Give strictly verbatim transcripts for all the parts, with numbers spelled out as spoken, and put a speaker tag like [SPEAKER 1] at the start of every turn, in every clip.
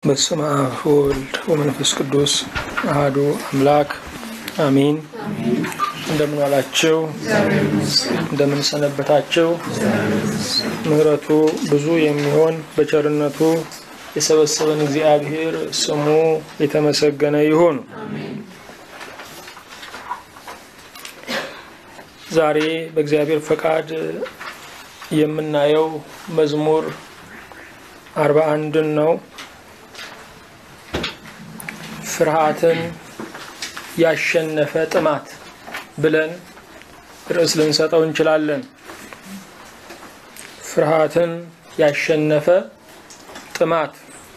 [SPEAKER 1] በስመ አብ ወወልድ ወመንፈስ ቅዱስ አሐዱ አምላክ አሜን። እንደምን ዋላችሁ? እንደምን ሰነበታችሁ? ምህረቱ ብዙ የሚሆን በቸርነቱ የሰበሰበን እግዚአብሔር ስሙ የተመሰገነ ይሁን። ዛሬ በእግዚአብሔር ፈቃድ የምናየው መዝሙር አርባ አንድ ነው። ፍርሃትን ያሸነፈ ጥማት ብለን ርዕስ ልንሰጠው እንችላለን። ፍርሃትን ያሸነፈ ጥማት።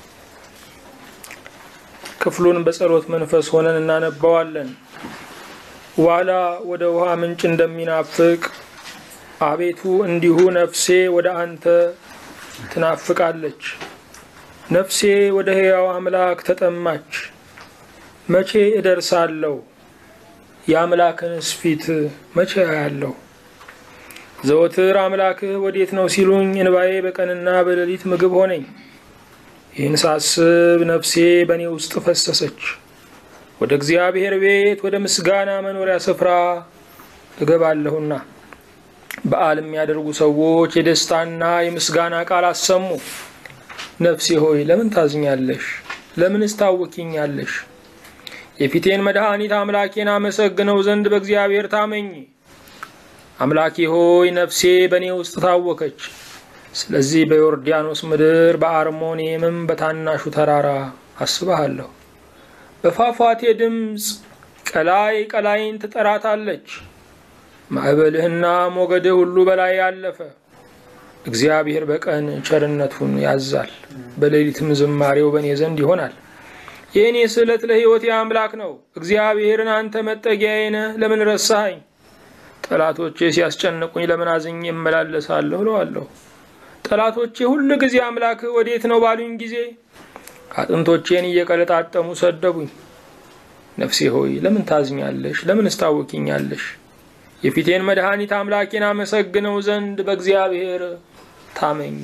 [SPEAKER 1] ክፍሉን በጸሎት መንፈስ ሆነን እናነባዋለን። ዋላ ወደ ውሃ ምንጭ እንደሚናፍቅ አቤቱ እንዲሁ ነፍሴ ወደ አንተ ትናፍቃለች። ነፍሴ ወደ ሕያው አምላክ ተጠማች። መቼ እደርሳለሁ? የአምላክንስ ፊት መቼ አያለሁ? ዘወትር አምላክህ ወዴት ነው ሲሉኝ እንባዬ በቀንና በሌሊት ምግብ ሆነኝ። ይህን ሳስብ ነፍሴ በእኔ ውስጥ ፈሰሰች። ወደ እግዚአብሔር ቤት ወደ ምስጋና መኖሪያ ስፍራ እገባለሁና። በዓል የሚያደርጉ ሰዎች የደስታና የምስጋና ቃል አሰሙ። ነፍሴ ሆይ ለምን ታዝኛለሽ? ለምንስ ታወኪኛለሽ? የፊቴን መድኃኒት አምላኬን አመሰግነው ዘንድ በእግዚአብሔር ታመኝ። አምላኬ ሆይ ነፍሴ በእኔ ውስጥ ታወከች። ስለዚህ በዮርዳኖስ ምድር በአርሞንኤምም በታናሹ ተራራ አስብሃለሁ። በፏፏቴ ድምፅ ቀላይ ቀላይን ትጠራታለች። ማዕበልህና ሞገድህ ሁሉ በላይ ያለፈ። እግዚአብሔር በቀን ቸርነቱን ያዛል፣ በሌሊትም ዝማሬው በእኔ ዘንድ ይሆናል። የእኔ ስዕለት ለሕይወቴ አምላክ ነው። እግዚአብሔርን አንተ መጠጊያዬ ነህ፣ ለምን ረሳኸኝ? ጠላቶቼ ሲያስጨንቁኝ ለምን አዝኜ እመላለሳለሁ እለዋለሁ። ጠላቶቼ ሁሉ ጊዜ አምላክህ ወዴት ነው ባሉኝ ጊዜ አጥንቶቼን እየቀለጣጠሙ ሰደቡኝ። ነፍሴ ሆይ ለምን ታዝኛለሽ? ለምን ታወኪኛለሽ? የፊቴን መድኃኒት አምላኬን አመሰግነው ዘንድ በእግዚአብሔር ታመኝ።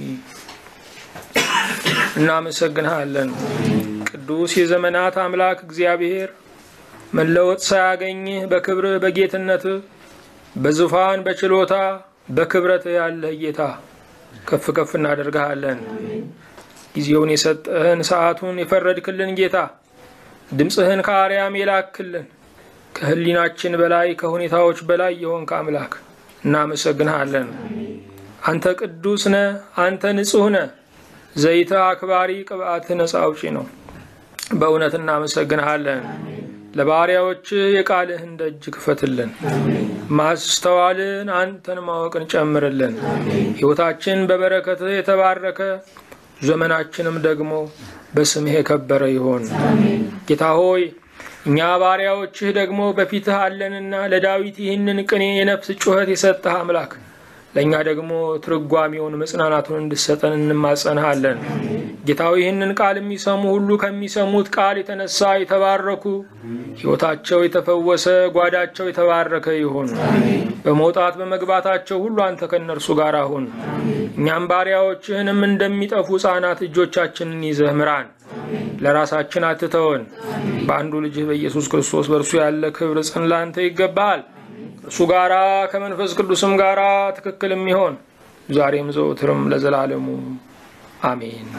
[SPEAKER 1] እናመሰግንሃለን ቅዱስ የዘመናት አምላክ እግዚአብሔር፣ መለወጥ ሳያገኝህ በክብርህ በጌትነትህ በዙፋን በችሎታ በክብረትህ ያለህ ጌታ ከፍ ከፍ እናደርግሃለን። ጊዜውን የሰጠህን ሰዓቱን የፈረድክልን ጌታ፣ ድምፅህን ከአርያም የላክልን ከህሊናችን በላይ ከሁኔታዎች በላይ የሆንክ አምላክ እናመሰግንሃለን። አንተ ቅዱስ ነህ፣ አንተ ንጹህ ነህ። ዘይተ አክባሪ ቅብአትህ ነፃ አውጪ ነው። በእውነት እናመሰግንሃለን። ለባሪያዎችህ የቃልህን ደጅ ክፈትልን። ማስተዋልን አንተን ማወቅን ጨምርልን። ሕይወታችን በበረከትህ የተባረከ ዘመናችንም ደግሞ በስምህ የከበረ ይሆን። ጌታ ሆይ እኛ ባሪያዎችህ ደግሞ በፊትህ አለንና ለዳዊት ይህንን ቅኔ የነፍስ ጩኸት የሰጠህ አምላክ ለእኛ ደግሞ ትርጓሜውን መጽናናቱን እንድሰጠን እንማጸንሃለን። ጌታዊ ይህንን ቃል የሚሰሙ ሁሉ ከሚሰሙት ቃል የተነሳ የተባረኩ፣ ሕይወታቸው የተፈወሰ፣ ጓዳቸው የተባረከ ይሁን። በመውጣት በመግባታቸው ሁሉ አንተ ከእነርሱ ጋር አሁን። እኛም ባሪያዎችህንም እንደሚጠፉ ሕፃናት እጆቻችንን ይዘህ ምራን። ለራሳችን አትተወን። በአንዱ ልጅህ በኢየሱስ ክርስቶስ በእርሱ ያለ ክብር ጽን ላንተ ይገባል። እሱ ጋራ ከመንፈስ ቅዱስም ጋራ ትክክል የሚሆን ዛሬም ዘወትርም ለዘላለሙ አሜን።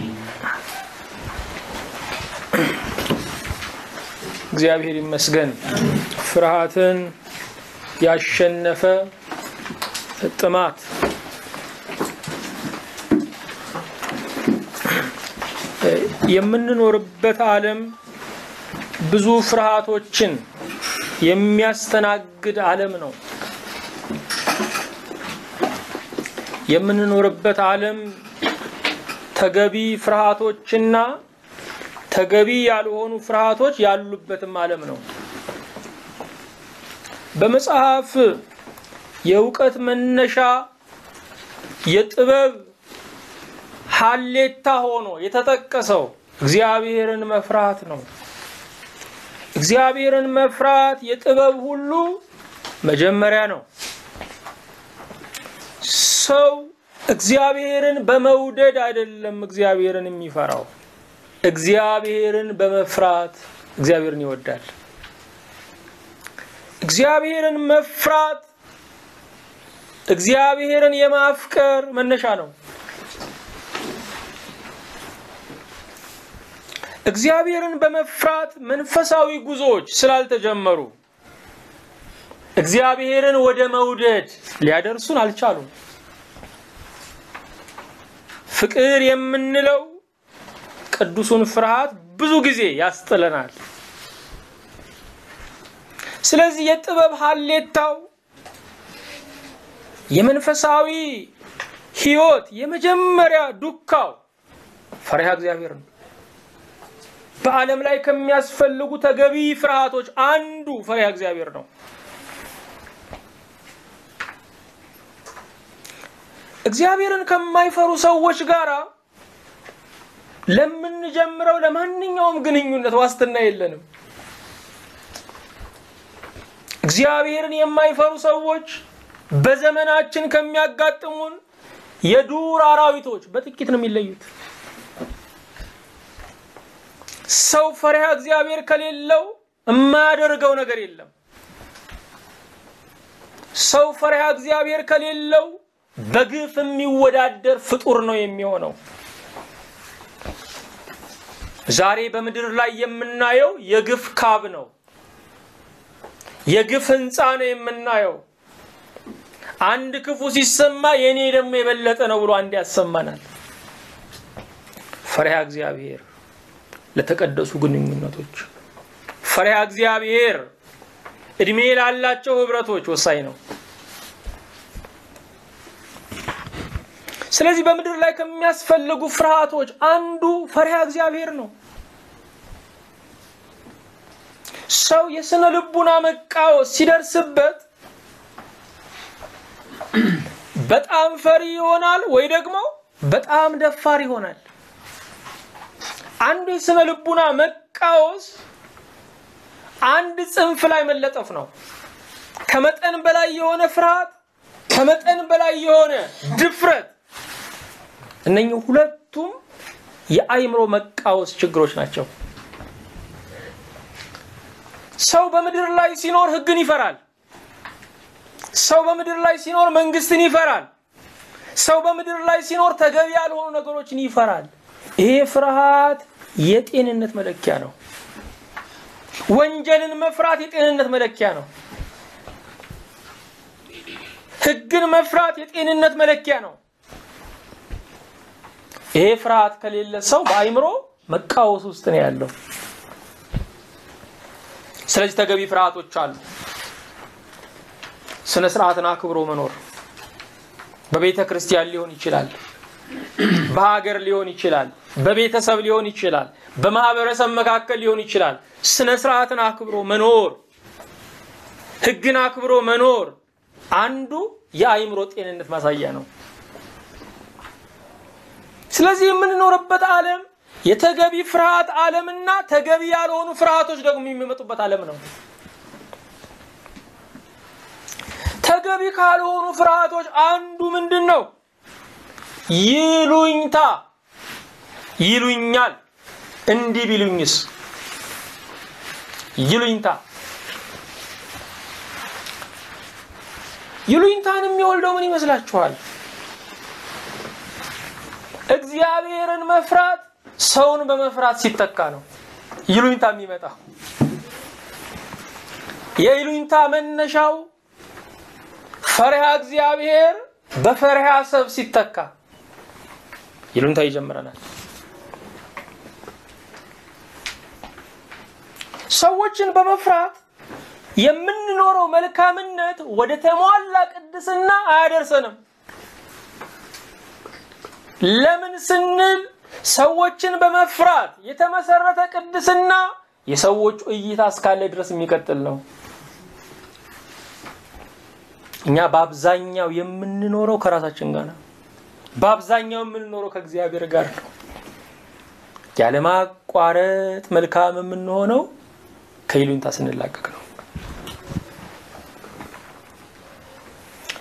[SPEAKER 1] እግዚአብሔር ይመስገን። ፍርሃትን ያሸነፈ ጥማት። የምንኖርበት ዓለም ብዙ ፍርሃቶችን የሚያስተናግድ ዓለም ነው። የምንኖርበት ዓለም ተገቢ ፍርሃቶችና ተገቢ ያልሆኑ ፍርሃቶች ያሉበትም ዓለም ነው። በመጽሐፍ የእውቀት መነሻ የጥበብ ሐሌታ ሆኖ የተጠቀሰው እግዚአብሔርን መፍራት ነው። እግዚአብሔርን መፍራት የጥበብ ሁሉ መጀመሪያ ነው። ሰው እግዚአብሔርን በመውደድ አይደለም እግዚአብሔርን የሚፈራው። እግዚአብሔርን በመፍራት እግዚአብሔርን ይወዳል። እግዚአብሔርን መፍራት እግዚአብሔርን የማፍቀር መነሻ ነው። እግዚአብሔርን በመፍራት መንፈሳዊ ጉዞዎች ስላልተጀመሩ እግዚአብሔርን ወደ መውደድ ሊያደርሱን አልቻሉም። ፍቅር የምንለው ቅዱሱን ፍርሃት ብዙ ጊዜ ያስጥለናል። ስለዚህ የጥበብ ሐሌታው የመንፈሳዊ ሕይወት የመጀመሪያ ዱካው ፈሪሃ እግዚአብሔር ነው። በዓለም ላይ ከሚያስፈልጉ ተገቢ ፍርሃቶች አንዱ ፈሪሃ እግዚአብሔር ነው። እግዚአብሔርን ከማይፈሩ ሰዎች ጋራ ለምን ጀምረው ለማንኛውም ግንኙነት ዋስትና የለንም። እግዚአብሔርን የማይፈሩ ሰዎች በዘመናችን ከሚያጋጥሙን የዱር አራዊቶች በጥቂት ነው የሚለዩት። ሰው ፈሪሃ እግዚአብሔር ከሌለው የማያደርገው ነገር የለም። ሰው ፈሪሃ እግዚአብሔር ከሌለው በግፍ የሚወዳደር ፍጡር ነው የሚሆነው። ዛሬ በምድር ላይ የምናየው የግፍ ካብ ነው። የግፍ ህንጻ ነው የምናየው። አንድ ክፉ ሲሰማ የኔ ደግሞ የበለጠ ነው ብሎ አንድ ያሰማናል። ፈሪሃ እግዚአብሔር ለተቀደሱ ግንኙነቶች፣ ፈሪሃ እግዚአብሔር እድሜ ላላቸው ህብረቶች ወሳኝ ነው። ስለዚህ በምድር ላይ ከሚያስፈልጉ ፍርሃቶች አንዱ ፈሪሃ እግዚአብሔር ነው። ሰው የስነ ልቡና መቃወስ ሲደርስበት በጣም ፈሪ ይሆናል ወይ ደግሞ በጣም ደፋር ይሆናል። አንዱ የስነ ልቡና መቃወስ አንድ ጽንፍ ላይ መለጠፍ ነው። ከመጠን በላይ የሆነ ፍርሃት፣ ከመጠን በላይ የሆነ ድፍረት፣ እነኚህ ሁለቱም የአይምሮ መቃወስ ችግሮች ናቸው። ሰው በምድር ላይ ሲኖር ህግን ይፈራል። ሰው በምድር ላይ ሲኖር መንግስትን ይፈራል። ሰው በምድር ላይ ሲኖር ተገቢ ያልሆኑ ነገሮችን ይፈራል። ይሄ ፍርሃት የጤንነት መለኪያ ነው። ወንጀልን መፍራት የጤንነት መለኪያ ነው። ህግን መፍራት የጤንነት መለኪያ ነው። ይሄ ፍርሃት ከሌለ ሰው በአይምሮ መቃወስ ውስጥ ነው ያለው። ስለዚህ ተገቢ ፍርሃቶች አሉ። ስነ ስርዓትን አክብሮ መኖር በቤተ ክርስቲያን ሊሆን ይችላል፣ በሀገር ሊሆን ይችላል፣ በቤተሰብ ሊሆን ይችላል፣ በማህበረሰብ መካከል ሊሆን ይችላል። ስነ ስርዓትን አክብሮ መኖር፣ ህግን አክብሮ መኖር አንዱ የአይምሮ ጤንነት ማሳያ ነው። ስለዚህ የምንኖርበት ዓለም የተገቢ ፍርሃት ዓለምና ተገቢ ያልሆኑ ፍርሃቶች ደግሞ የሚመጡበት ዓለም ነው። ተገቢ ካልሆኑ ፍርሃቶች አንዱ ምንድነው? ይሉኝታ። ይሉኛል፣ እንዲህ ቢሉኝስ? ይሉኝታ። ይሉኝታን የሚወልደው ምን ይመስላችኋል? እግዚአብሔርን መፍራት ሰውን በመፍራት ሲተካ ነው ይሉኝታ የሚመጣው። የይሉኝታ መነሻው ፈሪሃ እግዚአብሔር በፈሪሃ ሰብ ሲተካ ይሉኝታ ይጀምራል። ሰዎችን በመፍራት የምንኖረው መልካምነት ወደ ተሟላ ቅድስና አያደርሰንም። ለምን ስንል ሰዎችን በመፍራት የተመሰረተ ቅድስና የሰዎች እይታ እስካለ ድረስ የሚቀጥል ነው። እኛ በአብዛኛው የምንኖረው ከራሳችን ጋር ነው። በአብዛኛው የምንኖረው ከእግዚአብሔር ጋር ነው። ያለማቋረጥ መልካም የምንሆነው ከይሉኝታ ስንላቀቅ ነው።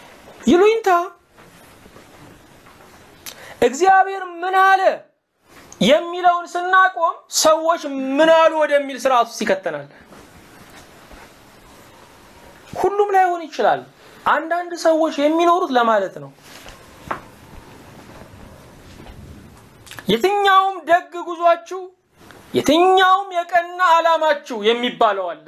[SPEAKER 1] ይሉኝታ እግዚአብሔር ምን አለ የሚለውን ስናቆም ሰዎች ምን አሉ ወደሚል ስርዓቱ ሲከተናል። ሁሉም ላይ ሆነ ይችላል። አንዳንድ ሰዎች የሚኖሩት ለማለት ነው። የትኛውም ደግ ጉዟችሁ የትኛውም የቀና ዓላማችሁ የሚባለው አለ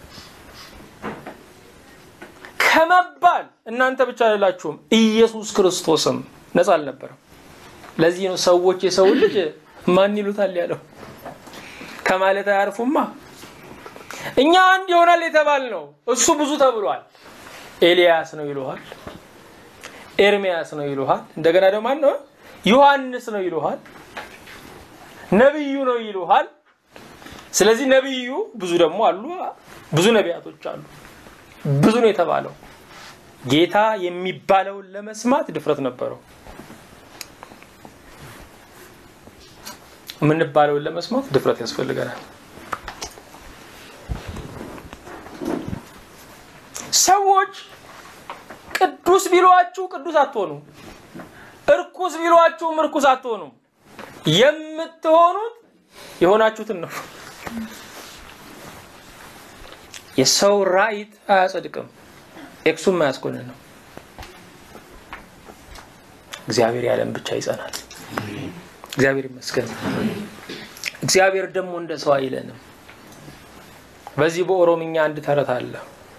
[SPEAKER 1] ከመባል እናንተ ብቻ አይደላችሁም። ኢየሱስ ክርስቶስም ነፃ አልነበረም። ለዚህ ነው ሰዎች የሰው ልጅ ማን ይሉታል ያለው ከማለት አያርፉማ። እኛ አንድ ይሆናል የተባልነው እሱ ብዙ ተብሏል። ኤልያስ ነው ይሉሃል፣ ኤርሚያስ ነው ይሉሃል፣ እንደገና ደግሞ ማን ነው ዮሐንስ ነው ይሉሃል፣ ነብዩ ነው ይሉሃል። ስለዚህ ነብዩ ብዙ ደግሞ አሉ፣ ብዙ ነቢያቶች አሉ፣ ብዙ ነው የተባለው። ጌታ የሚባለውን ለመስማት ድፍረት ነበረው። ምን ባለውን ለመስማት ድፍረት ያስፈልጋል። ሰዎች ቅዱስ ቢሏችሁ ቅዱስ አትሆኑ፣ እርኩስ ቢሏችሁ እርኩስ አትሆኑ። የምትሆኑት የሆናችሁትን ነው። የሰው ራይት አያጸድቅም፣ ኤክሱም አያስኮንን ነው። እግዚአብሔር ያለን ብቻ ይጸናል። እግዚአብሔር ይመስገን። እግዚአብሔር ደግሞ እንደ ሰው አይለንም። በዚህ በኦሮምኛ አንድ ተረት አለ።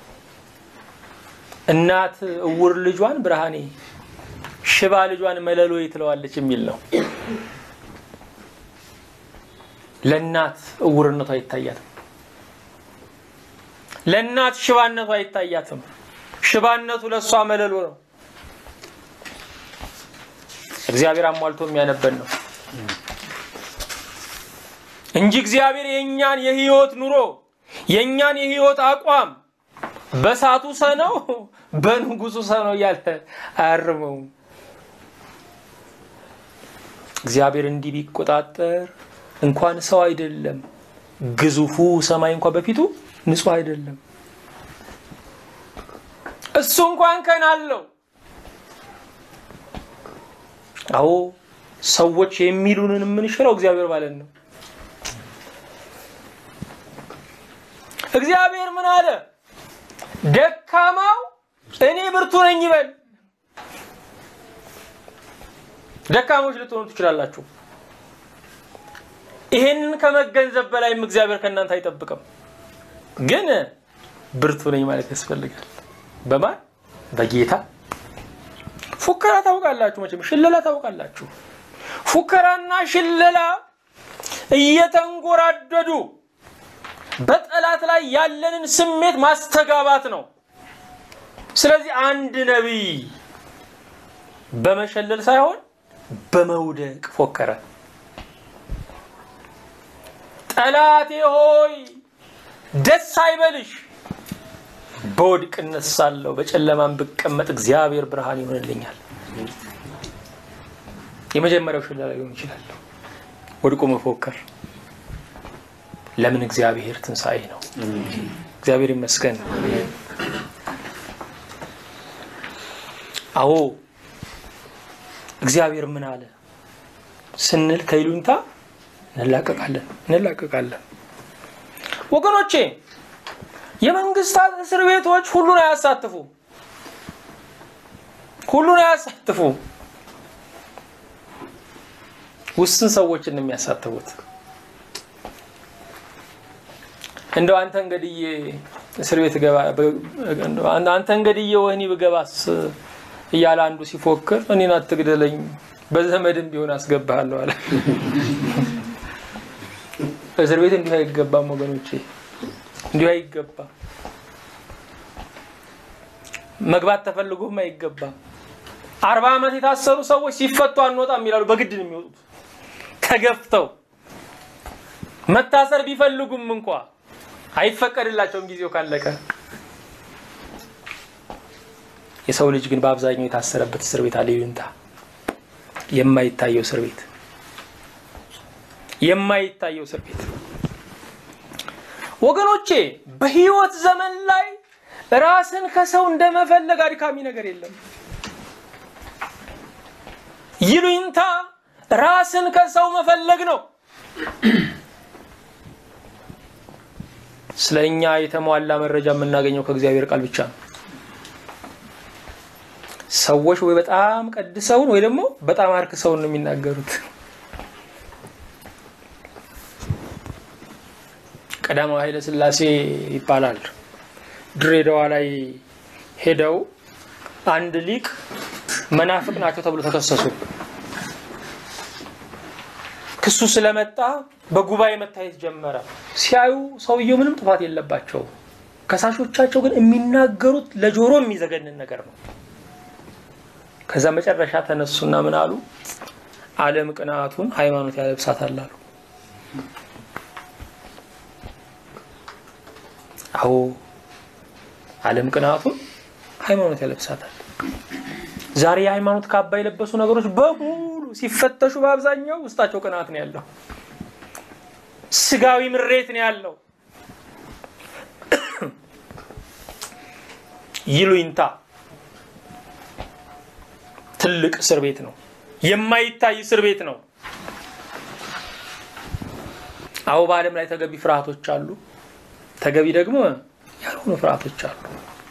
[SPEAKER 1] እናት እውር ልጇን ብርሃኔ ሽባ ልጇን መለሎይ ትለዋለች የሚል ነው። ለእናት እውርነቷ አይታያትም፣ ለእናት ሽባነቷ አይታያትም። ሽባነቱ ለሷ መለሎ ነው። እግዚአብሔር አሟልቶ የሚያነበን ነው እንጂ እግዚአብሔር የኛን የህይወት ኑሮ የኛን የህይወት አቋም በሳቱ ሰነው በንጉሱ ሰነው ያለ አርመው። እግዚአብሔር እንዲህ ቢቆጣጠር እንኳን ሰው አይደለም ግዙፉ ሰማይ እንኳን በፊቱ ንጹህ አይደለም። እሱ እንኳን ከናለው አዎ ሰዎች የሚሉንን ምን ይሽራው እግዚአብሔር ማለት ነው። እግዚአብሔር ምን አለ? ደካማው እኔ ብርቱ ነኝ ይበል። ደካሞች ልትሆኑ ትችላላችሁ። ይሄንን ከመገንዘብ በላይም እግዚአብሔር ከእናንተ አይጠብቅም። ግን ብርቱ ነኝ ማለት ያስፈልጋል። በማን? በጌታ። ፉከራ ታውቃላችሁ፣ መቼም ሽለላ ታውቃላችሁ። ፉከራና ሽለላ እየተንጎራደዱ በጠላት ላይ ያለንን ስሜት ማስተጋባት ነው። ስለዚህ አንድ ነብይ በመሸለል ሳይሆን በመውደቅ ፎከረ። ጠላቴ ሆይ ደስ አይበልሽ፣ በወድቅ እነሳለሁ፣ በጨለማም ብቀመጥ እግዚአብሔር ብርሃን ይሆንልኛል። የመጀመሪያው ሽለላ ሊሆን ይችላል ወድቆ መፎከር። ለምን? እግዚአብሔር ትንሳኤ ነው። እግዚአብሔር ይመስገን። አዎ እግዚአብሔር ምን አለ ስንል ከይሉኝታ እንላቀቃለን እንላቀቃለን። ወገኖቼ የመንግስታት እስር ቤቶች ሁሉን አያሳትፉ ሁሉን አያሳትፉ ውስን ሰዎችን ነው የሚያሳትፉት። እንደው አንተ እንግዲህ እስር ቤት ገባ አንተ እንግዲህ ወህኒ በገባስ እያለ አንዱ ሲፎክር እኔን አትግደለኝ በዘመድም ቢሆን አስገባሃለሁ አለ። እስር ቤት እንዲህ አይገባም ወገኖቼ፣ እንዲህ አይገባም። መግባት ተፈልጎም አይገባም። አርባ ዓመት የታሰሩ ሰዎች ሲፈቱ አንወጣም ይላሉ። በግድ ነው የሚወጡት ተገፍተው። መታሰር ቢፈልጉም እንኳን አይፈቀድላቸውም ጊዜው ካለቀ። የሰው ልጅ ግን በአብዛኛው የታሰረበት እስር ቤት አለ። ይንታ የማይታየው እስር ቤት የማይታየው እስር ቤት። ወገኖቼ በህይወት ዘመን ላይ ራስን ከሰው እንደመፈለግ አድካሚ ነገር የለም። ይሉኝታ ራስን ከሰው መፈለግ ነው። ስለኛ የተሟላ መረጃ የምናገኘው ከእግዚአብሔር ቃል ብቻ ነው። ሰዎች ወይ በጣም ቀድሰው ወይ ደግሞ በጣም አርክሰው ነው የሚናገሩት። ቀዳማዊ ኃይለ ሥላሴ ይባላል። ድሬዳዋ ላይ ሄደው አንድ ሊቅ መናፍቅ ናቸው ተብሎ ተከሰሱ። ክሱ ስለመጣ በጉባኤ መታየት ጀመረ። ሲያዩ ሰውየው ምንም ጥፋት የለባቸው። ከሳሾቻቸው ግን የሚናገሩት ለጆሮ የሚዘገንን ነገር ነው። ከዛ መጨረሻ ተነሱና ምን አሉ? ዓለም ቅናቱን ሃይማኖት ያለብሳታል አሉ። አዎ ዓለም ቅናቱን ሃይማኖት ያለብሳታል። ዛሬ የሃይማኖት ካባ የለበሱ ነገሮች በሙሉ ሲፈተሹ በአብዛኛው ውስጣቸው ቅናት ነው ያለው። ስጋዊ ምሬት ነው ያለው። ይሉኝታ ትልቅ እስር ቤት ነው። የማይታይ እስር ቤት ነው። አዎ በዓለም ላይ ተገቢ ፍርሃቶች አሉ። ተገቢ ደግሞ ያልሆኑ ፍርሃቶች አሉ።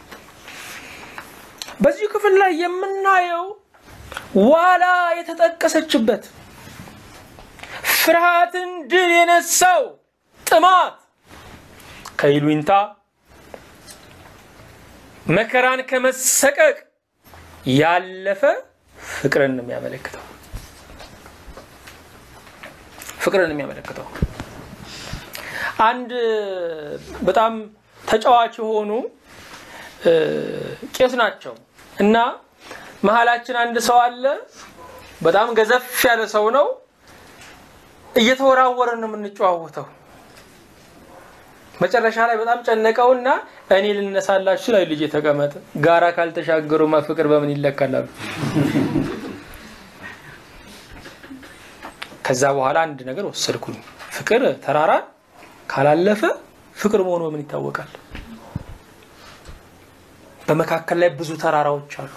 [SPEAKER 1] በዚህ ክፍል ላይ የምናየው ዋላ የተጠቀሰችበት ፍርሃትን ድል የነሳው ጥማት ከይሉኝታ መከራን ከመሰቀቅ ያለፈ ፍቅርን ነው የሚያመለክተው። ፍቅርን ነው የሚያመለክተው። አንድ በጣም ተጫዋች ሆኖ ቄስ ናቸው እና መሐላችን አንድ ሰው አለ። በጣም ገዘፍ ያለ ሰው ነው። እየተወራወረን ነው የምንጫወተው። መጨረሻ ላይ በጣም ጨነቀውና እኔ ልነሳላችሁ ላይ ልጅ ተቀመጠ። ጋራ ካልተሻገሩማ ፍቅር በምን ይለካላሉ? ከዛ በኋላ አንድ ነገር ወሰድኩኝ። ፍቅር ተራራ ካላለፈ ፍቅር መሆኑ በምን ይታወቃል? በመካከል ላይ ብዙ ተራራዎች አሉ።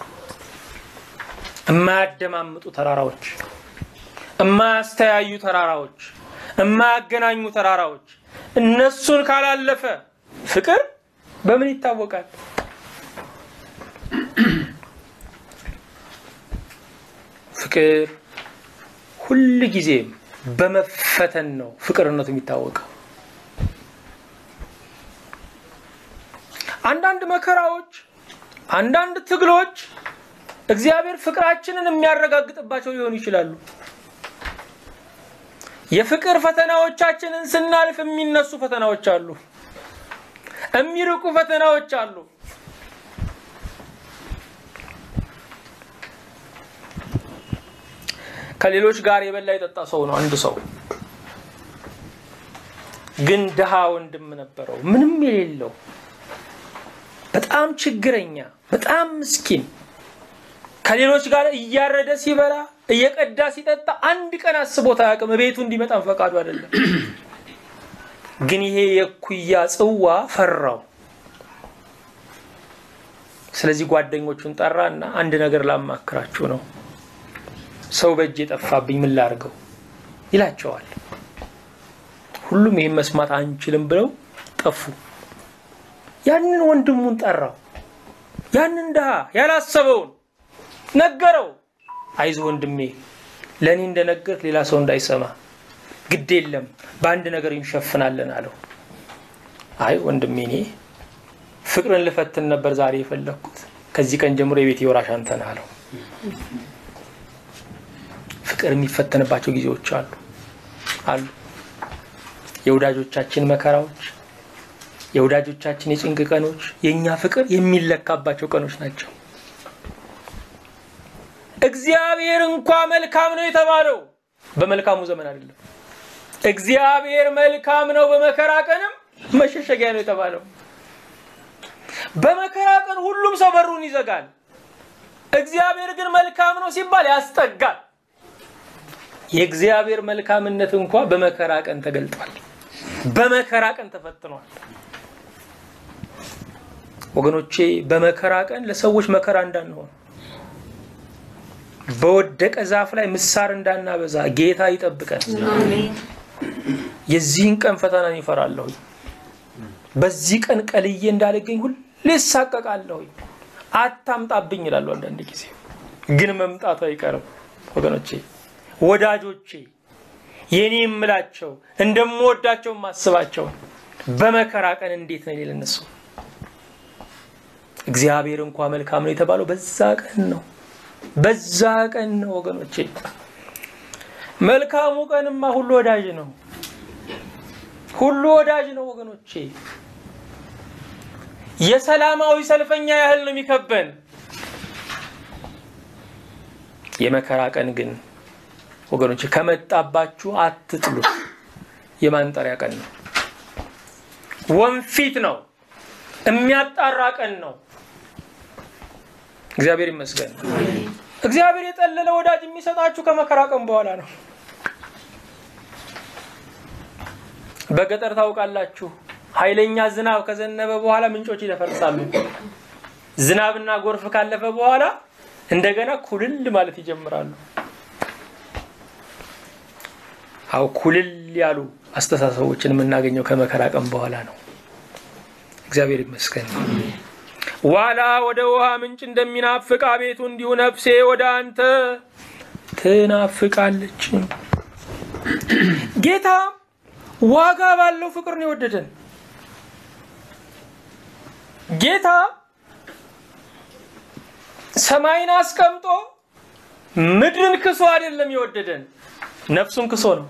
[SPEAKER 1] የማያደማምጡ ተራራዎች፣ የማያስተያዩ ተራራዎች፣ የማያገናኙ ተራራዎች። እነሱን ካላለፈ ፍቅር በምን ይታወቃል? ፍቅር ሁሉ ጊዜ በመፈተን ነው ፍቅርነቱ የሚታወቀው። አንዳንድ መከራዎች፣ አንዳንድ ትግሎች እግዚአብሔር ፍቅራችንን የሚያረጋግጥባቸው ሊሆኑ ይችላሉ። የፍቅር ፈተናዎቻችንን ስናልፍ የሚነሱ ፈተናዎች አሉ፣ የሚርቁ ፈተናዎች አሉ። ከሌሎች ጋር የበላ የጠጣ ሰው ነው አንድ ሰው። ግን ደሃ ወንድም ነበረው፣ ምንም የሌለው፣ በጣም ችግረኛ፣ በጣም ምስኪን። ከሌሎች ጋር እያረደ ሲበላ እየቀዳ ሲጠጣ አንድ ቀን አስቦት አያውቅም። ቤቱ እንዲመጣ ፈቃዱ አይደለም። ግን ይሄ የኩያ ጽዋ ፈራው። ስለዚህ ጓደኞቹን ጠራና አንድ ነገር ላማክራችሁ ነው፣ ሰው በእጄ ጠፋብኝ ምን ላርገው ይላቸዋል። ሁሉም ይሄን መስማት አንችልም ብለው ጠፉ። ያንን ወንድሙን ጠራው። ያንን ደሃ ያላሰበውን ነገረው። አይዞህ ወንድሜ፣ ለኔ እንደነገር ሌላ ሰው እንዳይሰማ ግድ የለም በአንድ ነገር እንሸፍናለን አለው። አይ ወንድሜ፣ እኔ ፍቅርን ልፈትን ነበር ዛሬ የፈለኩት፣ ከዚህ ቀን ጀምሮ የቤት ይወራሽ አንተ ነህ አለው። ፍቅር የሚፈተንባቸው ጊዜዎች አሉ አሉ። የወዳጆቻችን መከራዎች፣ የወዳጆቻችን የጭንቅ ቀኖች የኛ ፍቅር የሚለካባቸው ቀኖች ናቸው። እግዚአብሔር እንኳን መልካም ነው የተባለው በመልካሙ ዘመን አይደለም። እግዚአብሔር መልካም ነው በመከራ ቀንም መሸሸጊያ ነው የተባለው። በመከራ ቀን ሁሉም ሰው በሩን ይዘጋል። እግዚአብሔር ግን መልካም ነው ሲባል ያስጠጋል። የእግዚአብሔር መልካምነት እንኳን በመከራ ቀን ተገልጧል፣ በመከራ ቀን ተፈትኗል። ወገኖቼ በመከራ ቀን ለሰዎች መከራ እንዳንሆን በወደቀ ዛፍ ላይ ምሳር እንዳናበዛ ጌታ ይጠብቀን። አሜን። የዚህን ቀን ፈተናን ይፈራለሁ። በዚህ ቀን ቀልዬ እንዳልገኝ ሁሉ ልሳቀቃለሁ። አታምጣብኝ ይላሉ አንዳንድ ጊዜ፣ ግን መምጣቱ አይቀርም ወገኖቼ፣ ወዳጆቼ፣ የኔ የምላቸው እንደምወዳቸው ማስባቸው በመከራ ቀን እንዴት ነው ለነሱ? እግዚአብሔር እንኳን መልካም ነው የተባለው በዛ ቀን ነው። በዛ ቀን ነው ወገኖቼ። መልካሙ ቀንማ ሁሉ ወዳጅ ነው፣ ሁሉ ወዳጅ ነው ወገኖቼ። የሰላማዊ ሰልፈኛ ያህል ነው የሚከበን። የመከራ ቀን ግን ወገኖቼ ከመጣባችሁ አትጥሉ። የማንጠሪያ ቀን ነው፣ ወንፊት ነው፣ የሚያጣራ ቀን ነው። እግዚአብሔር ይመስገን። እግዚአብሔር የጠለለ ወዳጅ የሚሰጣችሁ ከመከራ ቀን በኋላ ነው። በገጠር ታውቃላችሁ፣ ኃይለኛ ዝናብ ከዘነበ በኋላ ምንጮች ይደፈርሳሉ። ዝናብና ጎርፍ ካለፈ በኋላ እንደገና ኩልል ማለት ይጀምራሉ። አው ኩልል ያሉ አስተሳሰቦችን የምናገኘው ከመከራ ቀን በኋላ ነው። እግዚአብሔር ይመስገን። ዋላ ወደ ውሃ ምንጭ እንደሚናፍቅ አቤቱ እንዲሁ ነፍሴ ወደ አንተ ትናፍቃለች። ጌታ ዋጋ ባለው ፍቅር ነው የወደደን። ጌታ ሰማይን አስቀምጦ ምድርን ክሶ አይደለም የወደደን፣ ነፍሱን ክሶ ነው።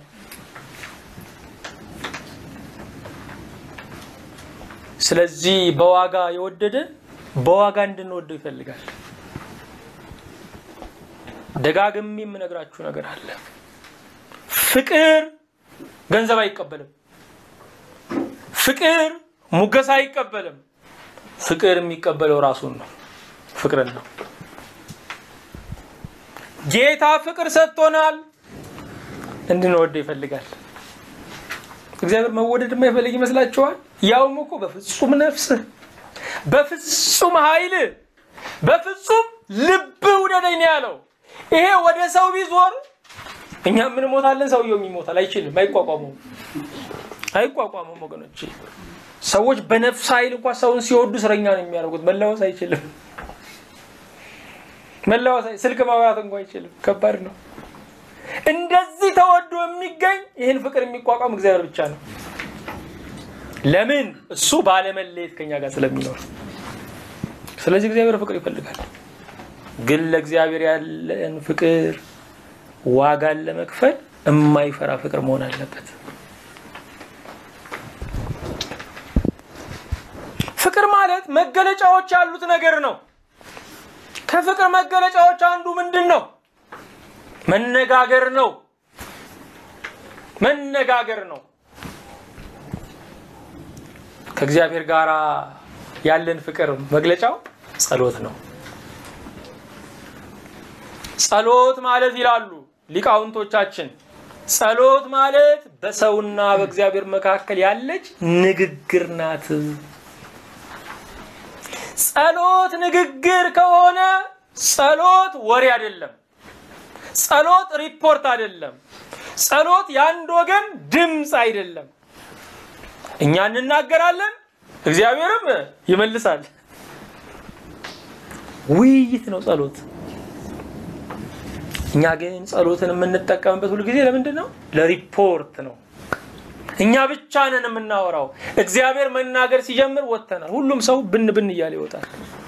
[SPEAKER 1] ስለዚህ በዋጋ የወደደን በዋጋ እንድንወደው ይፈልጋል። ደጋግሜ የምነግራችሁ ነገር አለ። ፍቅር ገንዘብ አይቀበልም። ፍቅር ሙገሳ አይቀበልም። ፍቅር የሚቀበለው ራሱን ነው፣ ፍቅርን ነው። ጌታ ፍቅር ሰጥቶናል፣ እንድንወደው ይፈልጋል። እግዚአብሔር መወደድ የማይፈልግ ይመስላችኋል? ያውም እኮ በፍጹም ነፍስ፣ በፍጹም ኃይል፣ በፍጹም ልብ ውደደኝ ያለው። ይሄ ወደ ሰው ቢዞር እኛ ምን ሞታለን፣ ሰውየው ይሞታል። አይችልም፣ አይቋቋሙም፣ አይቋቋሙም ወገኖቼ። ሰዎች በነፍስ ኃይል እንኳን ሰውን ሲወዱ እስረኛ ነው የሚያደርጉት። መለወስ አይችልም፣ መለወስ ስልክ ማውራት እንኳን አይችልም። ከባድ ነው። እንደዚህ ተወዶ የሚገኝ ይሄን ፍቅር የሚቋቋም እግዚአብሔር ብቻ ነው። ለምን? እሱ ባለመለየት ከኛ ጋር ስለሚኖር። ስለዚህ እግዚአብሔር ፍቅር ይፈልጋል። ግን ለእግዚአብሔር ያለን ፍቅር ዋጋን ለመክፈል የማይፈራ ፍቅር መሆን አለበት። ፍቅር ማለት መገለጫዎች ያሉት ነገር ነው። ከፍቅር መገለጫዎች አንዱ ምንድነው? መነጋገር ነው። መነጋገር ነው። ከእግዚአብሔር ጋር ያለን ፍቅር መግለጫው ጸሎት ነው። ጸሎት ማለት ይላሉ ሊቃውንቶቻችን፣ ጸሎት ማለት በሰውና በእግዚአብሔር መካከል ያለች ንግግር ናት። ጸሎት ንግግር ከሆነ ጸሎት ወሬ አይደለም። ጸሎት ሪፖርት አይደለም። ጸሎት የአንድ ወገን ድምጽ አይደለም። እኛ እንናገራለን፣ እግዚአብሔርም ይመልሳል። ውይይት ነው ጸሎት። እኛ ግን ጸሎትን የምንጠቀምበት ሁሉ ጊዜ ለምንድን ነው? ለሪፖርት ነው። እኛ ብቻ ነን የምናወራው። እግዚአብሔር መናገር ሲጀምር ወተናል። ሁሉም ሰው ብን ብን እያለ ይወጣል።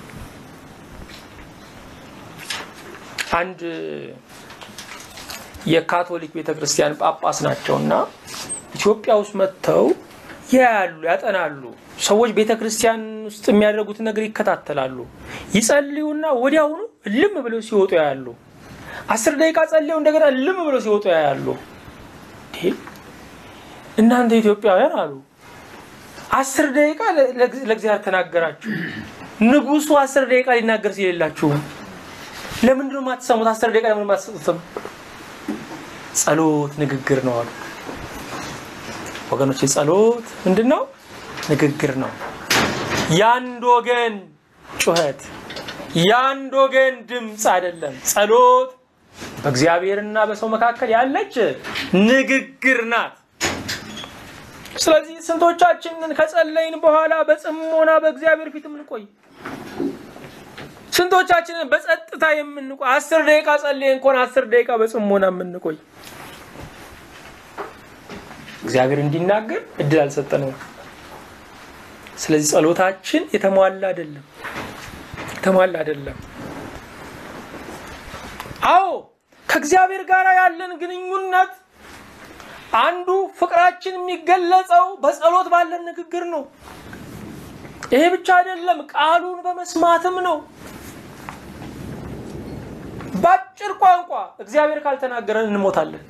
[SPEAKER 1] አንድ የካቶሊክ ቤተክርስቲያን ጳጳስ ናቸውና ኢትዮጵያ ውስጥ መተው ያያሉ፣ ያጠናሉ። ሰዎች ቤተክርስቲያን ውስጥ የሚያደርጉት ነገር ይከታተላሉ። ይጸልዩና ወዲያውኑ ልም ብለው ሲወጡ ያያሉ። አስር ደቂቃ ጸልየው እንደገና ልም ብለው ሲወጡ ያያሉ። እናንተ ኢትዮጵያውያን አሉ አስር ደቂቃ ለእግዚአብሔር ተናገራችሁ፣ ንጉሱ አስር ደቂቃ ሊናገር ሲልላችሁ ለምንድን ነው ማትሰሙት? አስር ደቂቃ ለምን ማትሰሙት? ጸሎት ንግግር ነው አሉ ወገኖች። ጸሎት ምንድነው? ንግግር ነው። ያንድ ወገን ጩኸት፣ ያንድ ወገን ድምጽ አይደለም። ጸሎት በእግዚአብሔርና በሰው መካከል ያለች ንግግር ናት። ስለዚህ ስንቶቻችንን ከጸለይን በኋላ በጽሞና በእግዚአብሔር ፊት የምንቆይ? ስንቶቻችንን በጸጥታ የምንቆይ? አስር ደቂቃ ጸልየን እንኳን አስር ደቂቃ በጽሞና የምንቆይ? እግዚአብሔር እንዲናገር እድል አልሰጠነውም። ስለዚህ ጸሎታችን የተሟላ አይደለም የተሟላ አይደለም። አዎ ከእግዚአብሔር ጋር ያለን ግንኙነት አንዱ ፍቅራችን የሚገለጸው በጸሎት ባለን ንግግር ነው። ይሄ ብቻ አይደለም፣ ቃሉን በመስማትም ነው። ባጭር ቋንቋ እግዚአብሔር ካልተናገረን እንሞታለን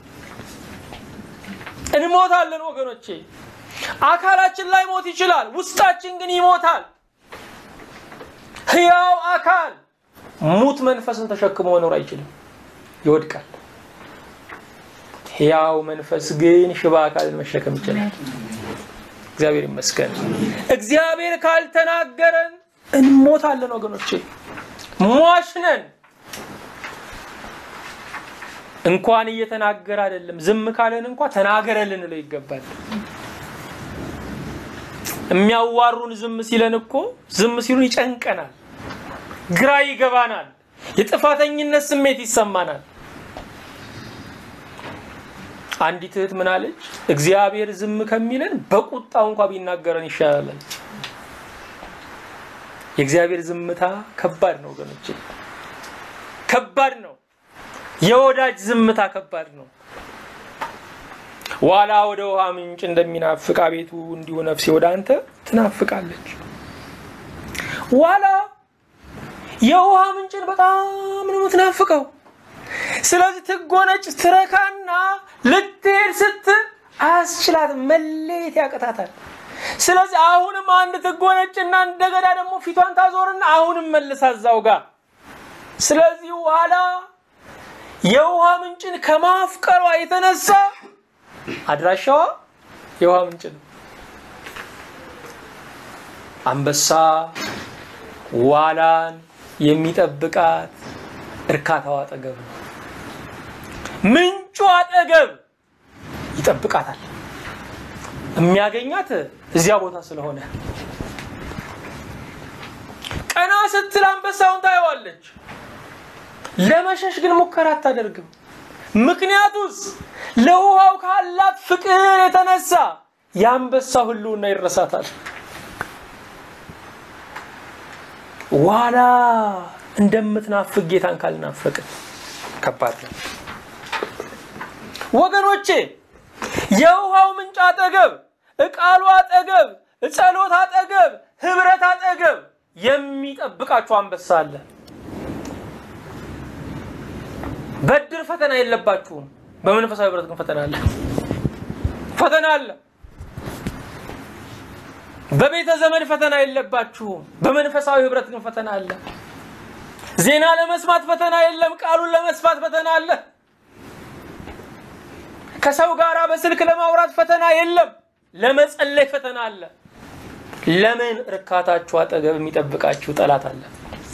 [SPEAKER 1] እንሞታለን ወገኖቼ። አካላችን ላይ ሞት ይችላል፣ ውስጣችን ግን ይሞታል። ሕያው አካል ሙት መንፈስን ተሸክሞ መኖር አይችልም፣ ይወድቃል። ሕያው መንፈስ ግን ሽባ አካልን መሸከም ይችላል። እግዚአብሔር ይመስገን። እግዚአብሔር ካልተናገረን እንሞታለን ወገኖቼ፣ ሟች ነን። እንኳን እየተናገረ አይደለም ዝም ካለን እንኳን ተናገረልን ነው ይገባል። የሚያዋሩን ዝም ሲለን እኮ ዝም ሲሉን ይጨንቀናል፣ ግራ ይገባናል፣ የጥፋተኝነት ስሜት ይሰማናል። አንዲት እህት ምን አለች? እግዚአብሔር ዝም ከሚለን በቁጣው እንኳን ቢናገረን ይሻላል። የእግዚአብሔር ዝምታ ከባድ ነው ወገኖቼ፣ ከባድ ነው። የወዳጅ ዝምታ ከባድ ነው። ዋላ ወደ ውሃ ምንጭ እንደሚናፍቅ አቤቱ እንዲሁ ነፍሴ ወደ አንተ ትናፍቃለች። ዋላ የውሃ ምንጭን በጣም ነው ትናፍቀው። ስለዚህ ትጎነጭ ትረካና ልትሄድ ስትል አስችላት መለየት ያቀታታል። ስለዚህ አሁንም አንድ ትጎነጭና እንደገና ደግሞ ፊቷን ታዞርና አሁንም መልሳ እዛው ጋር። ስለዚህ ዋላ የውሃ ምንጭን ከማፍቀሯ የተነሳ አድራሻዋ የውሃ ምንጭ ነው። አንበሳ ዋላን የሚጠብቃት እርካታው አጠገብ ነው። ምንጩ አጠገብ ይጠብቃታል። የሚያገኛት እዚያ ቦታ ስለሆነ ቀና ስትል አንበሳውን ታየዋለች። ለመሸሽ ግን ሙከራ አታደርግም። ምክንያቱስ ለውሃው ካላት ፍቅር የተነሳ ያንበሳው ሁሉና ይረሳታል። ዋላ እንደምትናፍቅ ጌታን ካልናፈቀ ከባድ ነው ወገኖቼ። የውሃው ምንጭ አጠገብ፣ ቃሉ አጠገብ፣ ጸሎት አጠገብ፣ ህብረት አጠገብ የሚጠብቃችሁ አንበሳ አለ። በድር ፈተና የለባችሁም፣ በመንፈሳዊ ህብረት ግን ፈተና አለ ፈተና አለ። በቤተ ዘመድ ፈተና የለባችሁም፣ በመንፈሳዊ ህብረት ግን ፈተና አለ። ዜና ለመስማት ፈተና የለም፣ ቃሉን ለመስማት ፈተና አለ። ከሰው ጋራ በስልክ ለማውራት ፈተና የለም፣ ለመጸለይ ፈተና አለ። ለምን? እርካታችሁ አጠገብ የሚጠብቃችሁ ጠላት አለ።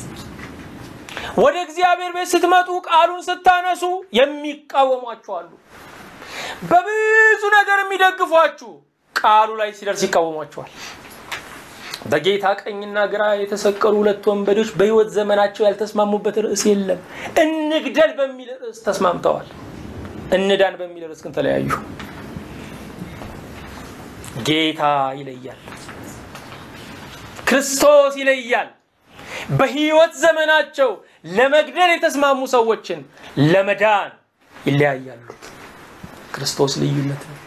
[SPEAKER 1] ወደ እግዚአብሔር ቤት ስትመጡ ቃሉን ስታነሱ የሚቃወሟችሁ አሉ። በብዙ ነገር የሚደግፏችሁ ቃሉ ላይ ሲደርስ ይቃወሟችኋል። በጌታ ቀኝና ግራ የተሰቀሉ ሁለት ወንበዴዎች በህይወት ዘመናቸው ያልተስማሙበት ርዕስ የለም። እንግደል በሚል ርዕስ ተስማምተዋል፣ እንዳን በሚል ርዕስ ግን ተለያዩ። ጌታ ይለያል፣ ክርስቶስ ይለያል። በህይወት ዘመናቸው ለመግደል የተስማሙ ሰዎችን ለመዳን ይለያያሉ። ክርስቶስ ልዩነት ነው።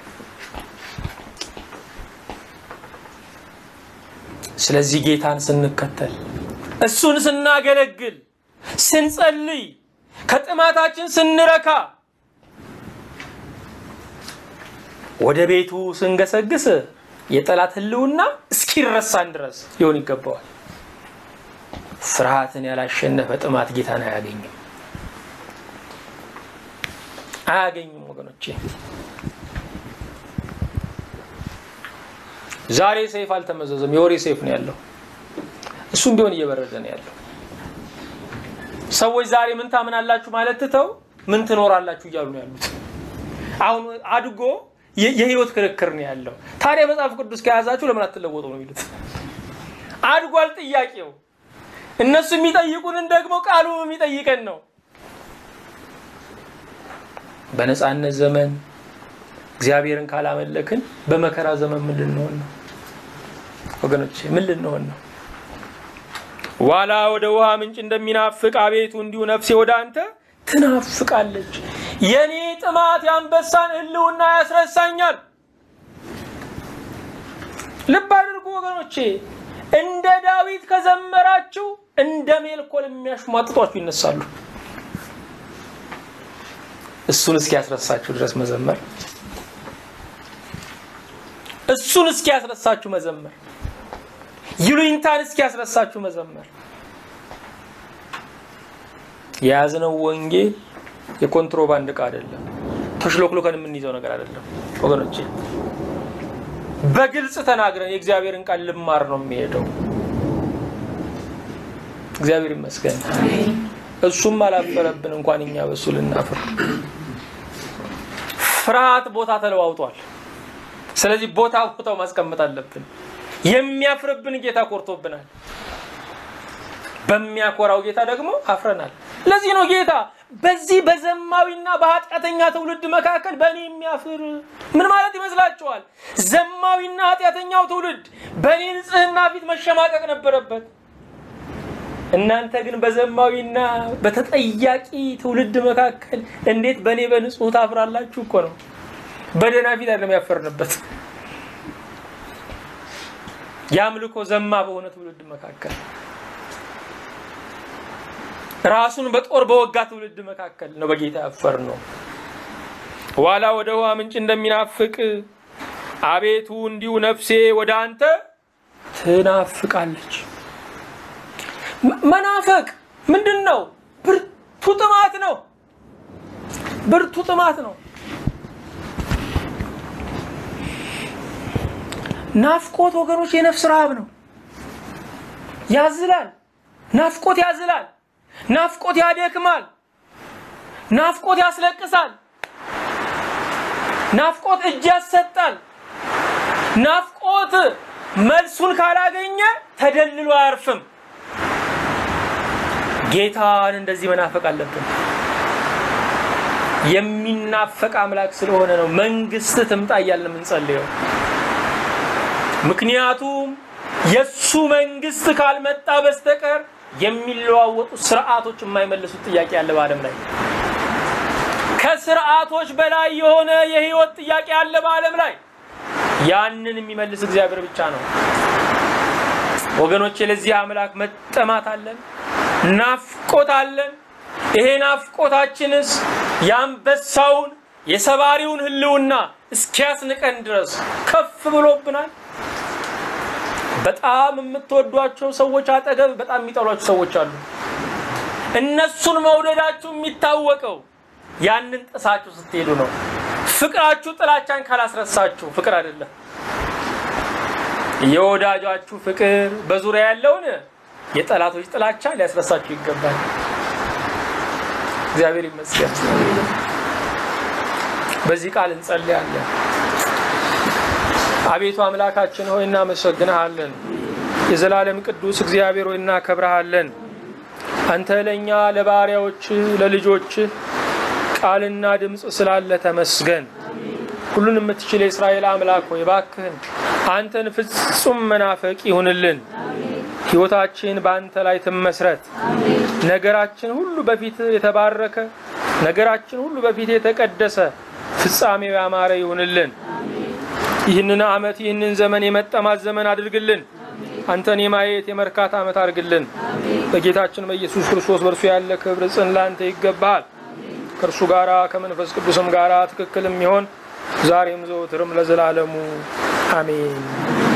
[SPEAKER 1] ስለዚህ ጌታን ስንከተል፣ እሱን ስናገለግል፣ ስንጸልይ፣ ከጥማታችን ስንረካ፣ ወደ ቤቱ ስንገሰግስ የጠላት ህልውና እስኪረሳን ድረስ ሊሆን ይገባዋል። ፍርሃትን ያላሸነፈ ጥማት ጌታን አያገኝም አያገኝም ወገኖቼ። ዛሬ ሰይፍ አልተመዘዘም፣ የወሬ ሰይፍ ነው ያለው። እሱም ቢሆን እየበረደ ነው ያለው። ሰዎች ዛሬ ምን ታምናላችሁ ማለት ተው ምን ትኖራላችሁ እያሉ ነው ያሉት። አሁን አድጎ የህይወት ክርክር ነው ያለው። ታዲያ መጽሐፍ ቅዱስ ከያዛችሁ ለምን አትለወጡ ነው የሚሉት። አድጓል ጥያቄው። እነሱ የሚጠይቁንን ደግሞ ቃሉ የሚጠይቀን ነው። በነጻነት ዘመን እግዚአብሔርን ካላመለክን በመከራ ዘመን ምን ልንሆን ነው ወገኖቼ? ምን ልንሆን ነው? ዋላ ወደ ውሃ ምንጭ እንደሚናፍቅ አቤቱ እንዲሁ ነፍሴ ወደ አንተ ትናፍቃለች። የኔ ጥማት ያንበሳን ህልውና ያስረሳኛል። ልብ አድርጉ ወገኖቼ፣ እንደ ዳዊት ከዘመራችሁ እንደ ሜልኮል የሚያሽሟጥጧችሁ ይነሳሉ። እሱን እስኪ ያስረሳችሁ ድረስ መዘመር፣ እሱን እስኪ ያስረሳችሁ መዘመር፣ ይሉኝታን እስኪ ያስረሳችሁ መዘመር። የያዝነው ወንጌል የኮንትሮባንድ ዕቃ አይደለም። ተሽሎክሎከን የምንይዘው ነገር አይደለም ወገኖቼ። በግልጽ ተናግረን የእግዚአብሔርን ቃል ልማር ነው የሚሄደው። እግዚአብሔር ይመስገን። እሱም አላፈረብን እንኳን እኛ በሱ ልናፍር። ፍርሃት ቦታ ተለዋውጧል። ስለዚህ ቦታ ቦታው ማስቀመጥ አለብን። የሚያፍርብን ጌታ ኮርቶብናል። በሚያኮራው ጌታ ደግሞ አፍረናል። ለዚህ ነው ጌታ በዚህ በዘማዊና በኃጢአተኛ ትውልድ መካከል በእኔ የሚያፍር ምን ማለት ይመስላችኋል? ዘማዊና ኃጢአተኛው ትውልድ በእኔ ንጽህና ፊት መሸማቀቅ ነበረበት። እናንተ ግን በዘማዊና በተጠያቂ ትውልድ መካከል እንዴት በእኔ በንጹህ ታፍራላችሁ እኮ ነው። በደና ፊት አይደለም ያፈርንበት። ያምልኮ ዘማ በሆነ ትውልድ መካከል ራሱን በጦር በወጋ ትውልድ መካከል ነው በጌታ ያፈር ነው። ዋላ ወደ ውሃ ምንጭ እንደሚናፍቅ አቤቱ እንዲሁ ነፍሴ ወደ አንተ ትናፍቃለች። መናፈቅ ምንድነው? ብርቱ ጥማት ነው። ብርቱ ጥማት ነው። ናፍቆት ወገኖች የነፍስ ረሃብ ነው። ያዝላል። ናፍቆት ያዝላል። ናፍቆት ያደክማል። ናፍቆት ያስለቅሳል። ናፍቆት እጅ ያሰጣል። ናፍቆት መልሱን ካላገኘ ተደልሎ አያርፍም። ጌታን እንደዚህ መናፈቅ አለብን። የሚናፈቅ አምላክ ስለሆነ ነው መንግስት ትምጣ እያልን የምንጸልየው። ምክንያቱም የሱ መንግስት ካልመጣ በስተቀር የሚለዋወጡ ስርዓቶች የማይመልሱት ጥያቄ ያለ በዓለም ላይ ከስርዓቶች በላይ የሆነ የህይወት ጥያቄ ያለ በዓለም ላይ ያንን የሚመልስ እግዚአብሔር ብቻ ነው። ወገኖቼ ለዚህ አምላክ መጠማት አለን፣ ናፍቆት አለን። ይሄ ናፍቆታችንስ ያንበሳውን የሰባሪውን ህልውና እስኪያስንቀን ድረስ ከፍ ብሎብናል። በጣም የምትወዷቸው ሰዎች አጠገብ በጣም የሚጠሏቸው ሰዎች አሉ። እነሱን መውደዳችሁ የሚታወቀው ያንን ጥሳችሁ ስትሄዱ ነው። ፍቅራችሁ ጥላቻን ካላስረሳችሁ ፍቅር አይደለም። የወዳጃችሁ ፍቅር በዙሪያ ያለውን የጠላቶች ጥላቻ ሊያስረሳችሁ ይገባል። እግዚአብሔር ይመስገን። በዚህ ቃል እንጸልያለን። አቤቱ አምላካችን ሆይ እናመሰግንሃለን። የዘላለም ቅዱስ እግዚአብሔር ሆይ እናከብርሃለን። አንተ ለኛ ለባሪያዎች ለልጆች ቃልና ድምጽ ስላለ ተመስገን። ሁሉን የምትችል የእስራኤል አምላክ ሆይ ባክህን አንተን ፍጹም መናፈቅ ይሁንልን። ሕይወታችን በአንተ ላይ ትመስረት። ነገራችን ሁሉ በፊት የተባረከ ነገራችን ሁሉ በፊት የተቀደሰ ፍጻሜው ያማረ ይሁንልን። ይህንን ዓመት ይህንን ዘመን የመጠማት ዘመን አድርግልን። አንተን የማየት የመርካት ዓመት አድርግልን። በጌታችን በኢየሱስ ክርስቶስ በእርሱ ያለ ክብር ጽን ላንተ ይገባል። ከእርሱ ጋራ ከመንፈስ ቅዱስም ጋራ ትክክልም ይሆን ዛሬም ዘወትርም ለዘላለሙ አሜን።